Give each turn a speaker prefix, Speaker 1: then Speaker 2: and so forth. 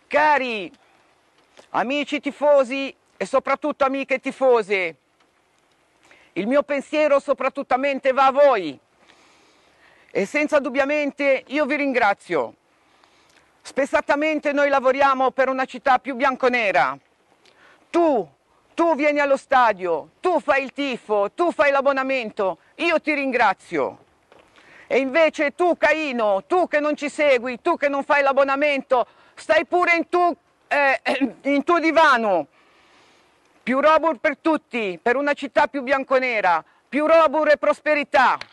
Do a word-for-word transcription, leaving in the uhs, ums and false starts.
Speaker 1: Cari amici tifosi e soprattutto amiche tifose, il mio pensiero soprattutto va a voi e senza dubbiamente io vi ringrazio. Spessatamente noi lavoriamo per una città più bianconera. Tu, tu vieni allo stadio, tu fai il tifo, tu fai l'abbonamento, io ti ringrazio. E invece tu, Caino, tu che non ci segui, tu che non fai l'abbonamento, stai pure in tu, eh, in tuo divano. Più Robur per tutti, per una città più bianconera, più Robur e prosperità.